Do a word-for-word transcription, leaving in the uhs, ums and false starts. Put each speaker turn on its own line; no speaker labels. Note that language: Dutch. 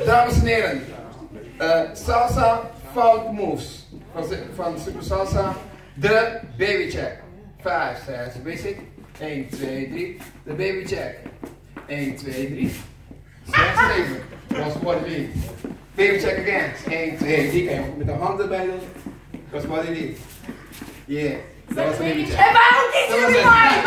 Dames en heren, uh, salsa folk moves van, van Super Salsa, de baby check. vijf, zes, basic. één, twee, drie, de baby check. één, twee, drie. zes, zeven. That's what it means. Baby check again. één, twee, drie. Kan je met de handen erbij doen. That's what it is. Yeah. Dat was de baby check.